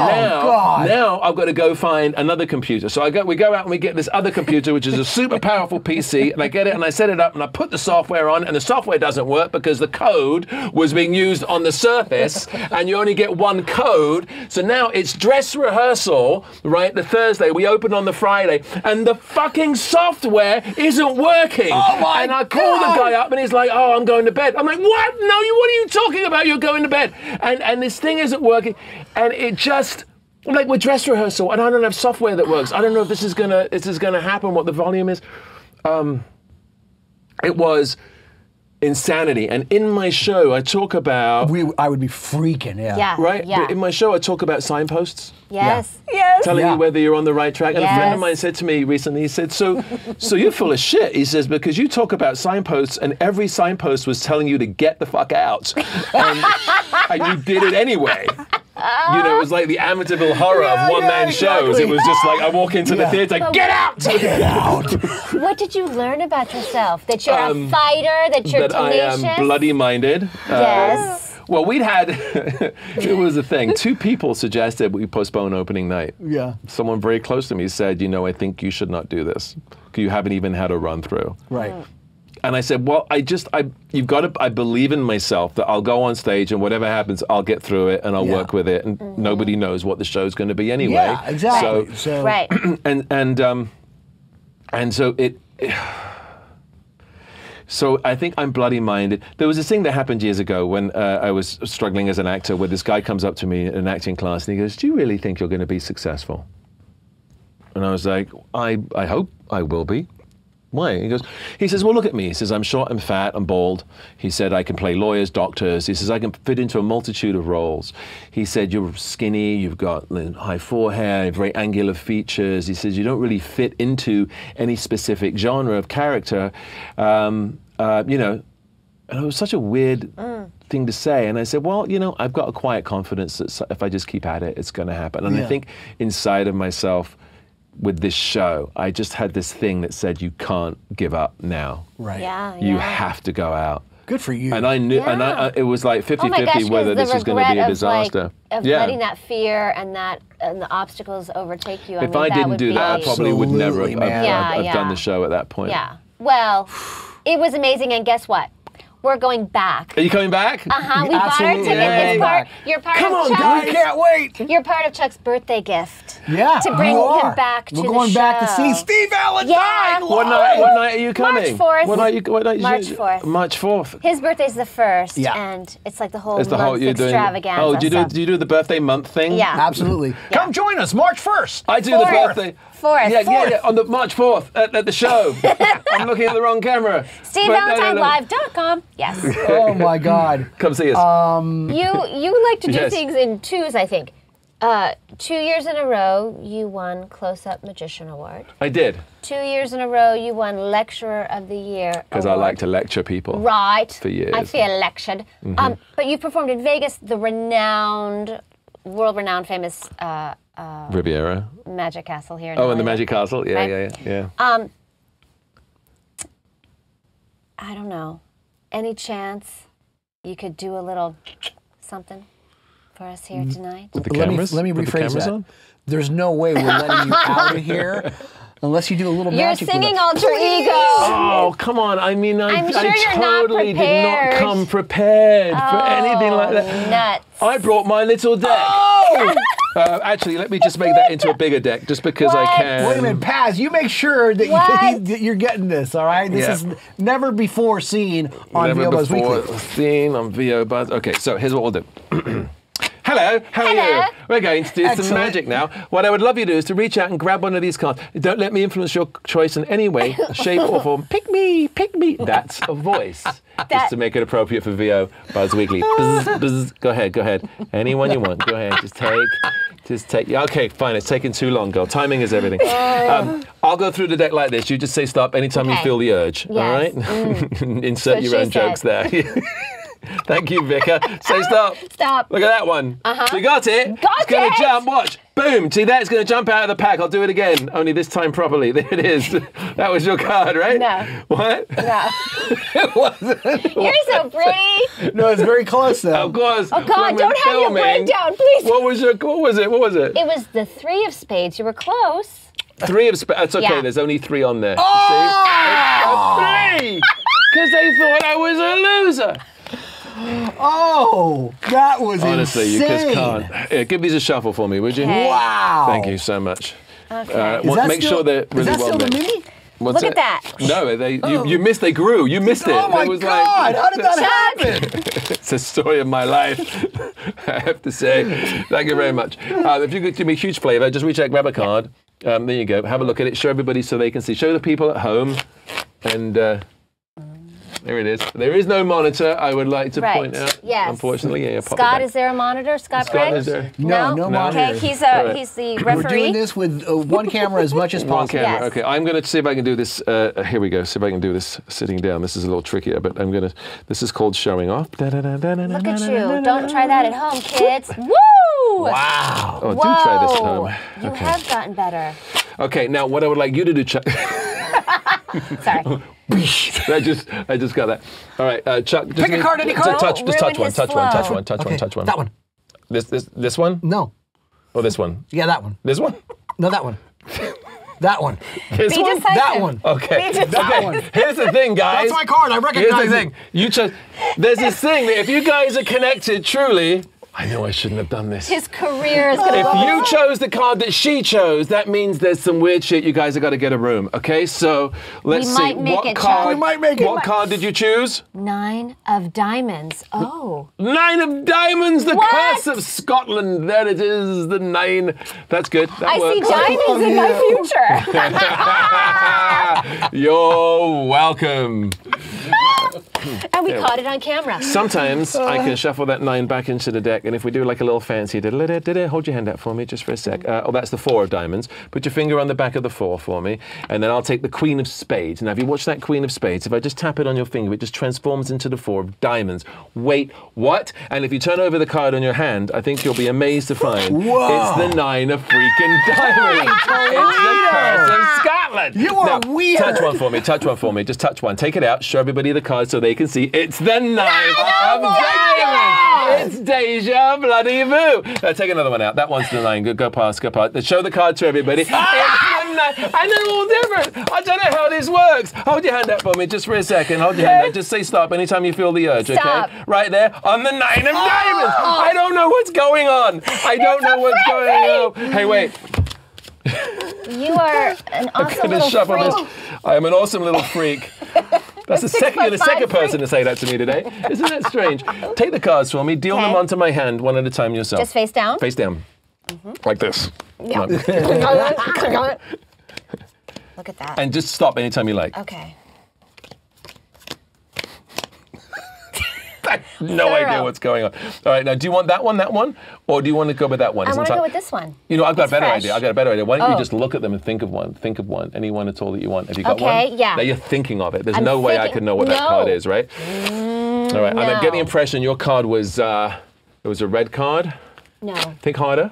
now, God. now I've got to go find another computer. So I go, we go out and we get this other computer, which is a super powerful P C, and I get it and I set it up and I put the software on, and the software doesn't work because the code was being used on the Surface, and you only get one code. So now it's dress rehearsal, right? The Thursday, we open on the Friday, and the fucking software isn't working. Oh my and I call God. the guy up and he's like, oh, I'm going to bed. I'm like, what? No, you, what are you talking about? You're going to bed. And, and this thing isn't working. And it just, like, we're dress rehearsal, and I don't have software that works. I don't know if this is gonna this is gonna happen. What the volume is. Um, it was insanity. And in my show, I talk about We, I would be freaking, yeah. Yeah. right. Yeah. But in my show, I talk about signposts. Yes. Yes. Telling Yeah. you whether you're on the right track. And a friend Yes. of mine said to me recently, he said, so so you're full of shit. He says, because you talk about signposts and every signpost was telling you to get the fuck out. And, and you did it anyway. You know, it was like the Amityville horror Yeah, of one-man yeah, shows. exactly. It was just like, I walk into Yeah. the theater, get out! Get out. What did you learn about yourself? That you're Um, a fighter, that you're that I tenacious? am bloody-minded. Uh, Yes. well, we'd had, it was a thing. Two people suggested we postpone opening night. Yeah. Someone very close to me said, you know, I think you should not do this. You haven't even had a run through. Right. And I said, well, I just, I, you've got to, I believe in myself that I'll go on stage and whatever happens, I'll get through it and I'll Yeah. work with it. And Mm-hmm. nobody knows what the show's going to be anyway. Yeah, exactly. So, So, Right. and, and, um, and so it, so I think I'm bloody minded. There was this thing that happened years ago when uh, I was struggling as an actor where this guy comes up to me in an acting class and he goes, do you really think you're going to be successful? And I was like, I, I hope I will be. Why? He goes, he says, well, look at me. He says, I'm short, I'm fat, I'm bald. He said, I can play lawyers, doctors. He says, I can fit into a multitude of roles. He said, you're skinny, you've got high forehead, very angular features. He says, you don't really fit into any specific genre of character. Um, uh, you know, and it was such a weird Mm. thing to say. And I said, well, you know, I've got a quiet confidence that if I just keep at it, it's going to happen. And Yeah. I think inside of myself, with this show, I just had this thing that said, you can't give up now. Right. Yeah, You yeah. have to go out. Good for you. And I knew, and I, Yeah. I, it was like Oh my fifty-fifty gosh, whether 'cause this the was going to be a regret of, like, disaster. of yeah. letting that fear and that and the obstacles overtake you. I If mean, I that didn't would do be, that, I probably would never have, Absolutely, have, man. Yeah, have yeah. done the show at that point. Yeah. Well, it was amazing, and guess what? We're going back. Are you coming back? Uh-huh. We bought our Absolutely. ticket. Yay. It's part. You're part Come of on, Chuck's. guys. I can't wait. You're part of Chuck's birthday gift. Yeah. To bring you him are. back to We're the going back to see show. Steve Valentine. Yeah. live. What night? What night are you coming? March fourth. What night? You, what night? March you, fourth. March fourth. His birthday's the first, Yeah. and it's like the whole Is the month whole you're doing? extravaganza. Oh, do you do? stuff. Do you do the birthday month thing? Yeah. Absolutely. Come join us March first. I do Fourth. the birthday. Fourth. Yeah, yeah, Fourth. yeah, on the March fourth at, at the show. I'm looking at the wrong camera. Steve But no, no, Valentine no. Live dot com. Yes. Oh my God. Come see us. You you like to do Yes. things in twos, I think. Uh, two years in a row, you won Close Up Magician Award. I did, Two years in a row, you won Lecturer of the Year because I award. like to lecture people. Right. for years. I feel lectured. Um, but you performed in Vegas, the renowned, world-renowned, famous uh, Riviera. Magic Castle here. In Oh, and the Hollywood. Magic Castle. Yeah, Right. yeah, yeah, yeah. Um, I don't know. Any chance you could do a little something for us here tonight? With the Let me, cameras. let me With the rephrase cameras that. on? There's no way we're letting you out of here unless you do a little You're magic. with singing us. alter ego. Oh, come on. I mean, I, I'm sure I you're not totally did not prepared. come prepared for anything like that. Nuts. I brought my little deck. Oh! Uh, actually, let me just make that into a bigger deck, just because I What? can. Wait a minute, Paz. You make sure that, you, What? that you're getting this. All right. This Yeah. is never before seen on Never V O Buzz before Weekly. seen on V O Buzz. Okay, so here's what we'll do. Hello, how are Hello. you? We're going to do some Excellent. magic now. What I would love you to do is to reach out and grab one of these cards. Don't let me influence your choice in any way, shape, or form. Pick me, pick me. That's a voice. Just to make it appropriate for V O Buzz Weekly. Buzz, buzz. Go ahead, go ahead. Anyone you want. Go ahead. Just take. Just take. Yeah, okay, fine. It's taking too long, girl. Timing is everything. Um, I'll go through the deck like this. You just say stop anytime you Okay. feel the urge. All Yes. right. Insert So your she own said. jokes there. Thank you, Vicar. Say stop. Stop. Look at that one. Uh-huh. So you got it. Got it's going it. to jump. Watch. Boom. See that? It's going to jump out of the pack. I'll do it again. Only this time properly. There it is. That was your card, right? No. What? No. It wasn't. You're so pretty. No, it's very close though. Of course. Oh, God, don't have your breakdown, please. What was your? What was it? What was it? It was the three of spades. You were close. Three of spades. That's okay. Yeah. There's only three on there. Oh! See? Three. Because they thought I was a loser. Oh, that was Honestly, you just insane. can't. Yeah, give these a shuffle for me, would you? Okay. Wow. Thank you so much. Okay. Uh, Is want- that make still, sure they're is really that well still the mixed. mini? What's Look at that. No, they, you, you missed. They grew. You missed it. Oh my it was God! Like, How did that happen? It's the story of my life, I have to say. Thank you very much. Uh, if you could do me a huge favour, just reach out, grab a card. Um, there you go. Have a look at it. Show everybody so they can see. Show the people at home. And uh, there it is. There is no monitor, I would like to Right. point out. Yes. Unfortunately, yeah. Pop it Scott, back. is there a monitor? Scott, Scott, Briggs? is there? No, no monitor. Okay, he's a All right. he's the We're referee. doing this with uh, one camera as much as possible. One camera. Yes. Okay, I'm going to see if I can do this. Uh, here we go. See if I can do this sitting down. This is a little trickier, but I'm going to. This is called showing off. Look at you. Don't try that at home, kids. Woo! Wow. Oh, do Whoa. try this at home. You Okay. have gotten better. Okay, now what I would like you to do, Chuck. Sorry. I just, I just got that. All right, uh, Chuck. Just Pick a need- card, any just card. Touch, just Ruin touch one, his touch one, touch flow. one, touch Okay, one, touch one. that one. This, this, this one, No. or this one? Yeah, that one. This one? No, that one. That one. This Be one? decisive. That one. Okay. Be decisive. That one. Here's the thing, guys. That's my card. I Here's recognize the it. thing. You chose. There's this thing that if you guys are connected truly, I know I shouldn't have done this. His career is gonna If go. you chose the card that she chose, that means there's some weird shit. You guys have got to get a room, okay? So let's We see. might make what it, card? Chuck. We might make it. What card did you choose? Nine of diamonds. Oh. Nine of diamonds, the What? curse of Scotland. There it is, the nine. That's good. That I see works. diamonds in my future. You're welcome. And we caught it on camera. Sometimes I can shuffle that nine back into the deck, and if we do like a little fancy, diddle-diddle-diddle, hold your hand out for me just for a sec. Uh, oh, that's the four of diamonds. Put your finger on the back of the four for me, and then I'll take the queen of spades. Now, if you watch that queen of spades, if I just tap it on your finger, it just transforms into the four of diamonds. Wait, what? And if you turn over the card on your hand, I think you'll be amazed to find Whoa. it's the nine of freaking diamonds. It's the curse of Scotland. You are Now, weird. Touch one for me. Touch one for me. Just touch one. Take it out. Show everybody the card so they can see it's the nine of diamonds. It's deja bloody vu. Now take another one out. That one's the nine. Good. Go past. Go past. Let's show the card to everybody. It's the nine. And they're all different. I don't know how this works. Hold your hand up for me just for a second. Hold your hand up. Just say stop anytime you feel the urge. Stop. Okay. Right there on the nine of diamonds. I don't know what's going on. I don't know what's going on. Hey, wait. You are an I'm awesome gonna little shuffle freak. this. I am an awesome little freak. That's the second, you're the foot second five person to say that to me today. Isn't that strange? Take the cards for me, deal Okay. them onto my hand one at a time yourself. Just face down? Face down. Like this. Yeah. No. Click on it. Click on it. Look at that. And just stop anytime you like. Okay. I have no Thorough. idea what's going on. All right, now do you want that one, that one? Or do you want to go with that one? I Isn't want to that- go with this one. You know, I've got It's a better fresh. idea. I've got a better idea. Why don't Oh. you just look at them and think of one? Think of one. Any one at all that you want. Have you got one? Okay, yeah. Now you're thinking of it. There's I'm no way I thinking- could know what that No. card is, right? all right, I get the no. impression your card was, uh, it was a red card. No. Think harder.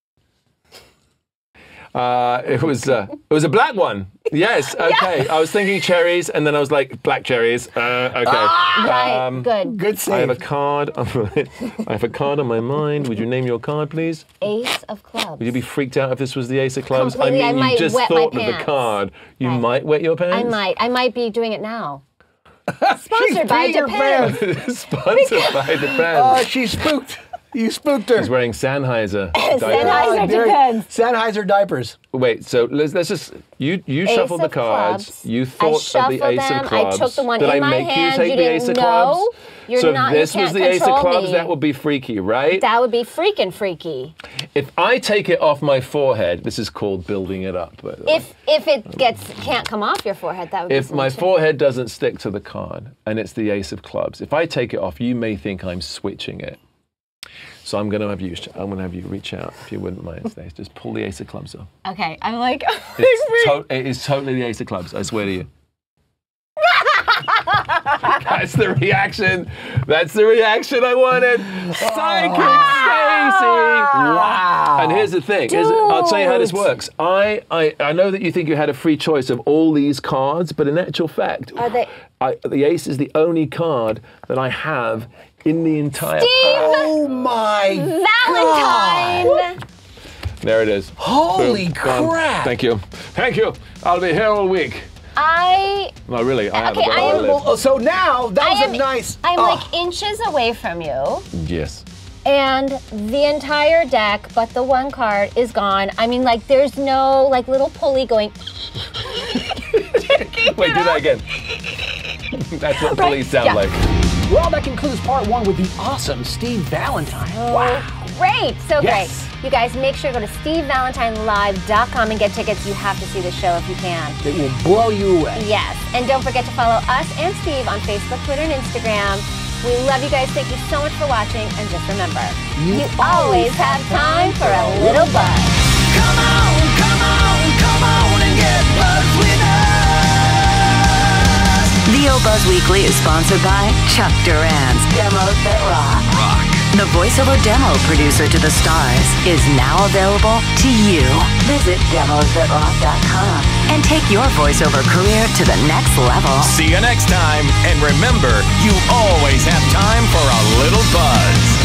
Uh, it was uh, it was a black one. Yes. Okay. I was thinking cherries, and then I was like black cherries. Uh, okay. Right. Um, Good. Good I have a save. card. I have a card on my mind. Would you name your card, please? Ace of clubs. Would you be freaked out if this was the Ace of Clubs? Completely. I I mean, might you just wet my thought of the pants. card. You Okay. might wet your pants. I might. I might be doing it now. She's Sponsored by peeing her Depends. pants. Sponsored by the Oh, band. she spooked. You spooked her. He's wearing Sennheiser. diapers. Sennheiser. Oh, there- Depends. Sennheiser diapers. Wait, so let's, let's just you you Ace shuffled the of cards. clubs. You I thought of shuffled the Ace them. of clubs. I took the one Did in I my make hand. you take You the didn't Ace of know. clubs? You're so not- if you this was can't the Ace of control clubs, me. that would be freaky, right? That would be freaking freaky. If I take it off my forehead, this is called building it up. By the way. If if it gets can't come off your forehead, that would be If my something. forehead doesn't stick to the card and it's the Ace of clubs, if I take it off, you may think I'm switching it. So I'm going to have you. I'm going to have you reach out if you wouldn't mind, Stacey. Just pull the Ace of clubs off. Okay, I'm like. It's to- it is totally the Ace of clubs. I swear to you. That's the reaction. That's the reaction I wanted. Psychic Stacey. Wow. And here's the thing. Is, I'll tell you how this works. I, I I know that you think you had a free choice of all these cards, but in actual fact, Are they? I, the ace is the only card that I have in the entire Steve Oh my Valentine. God. There it is. Holy Boom. Done. crap. Thank you. Thank you. I'll be here all week. I. No, really, I have Okay, a I am- Well, so now that was I am, a nice. I'm oh. like inches away from you, Yes. and the entire deck, but the one card is gone. I mean, like, there's no like little pulley going. Wait, do that again. That's what Right, police sound yeah. like. Well, that concludes part one with the awesome Steve Valentine. Wow. Great, so Yes. great. You guys make sure to go to steve valentine live dot com and get tickets. You have to see the show if you can. It will blow you away. Yes, and don't forget to follow us and Steve on Facebook, Twitter, and Instagram. We love you guys. Thank you so much for watching. And just remember, You you, always have time for a little buzz. Come on, come on, come on and get buzzed with us. V O Buzz Weekly is sponsored by Chuck Duran's Demos That Rock. Rock. The voiceover demo producer to the stars is now available to you. Visit demos that rock dot com and take your voiceover career to the next level. See you next time. And remember, you always have time for a little buzz.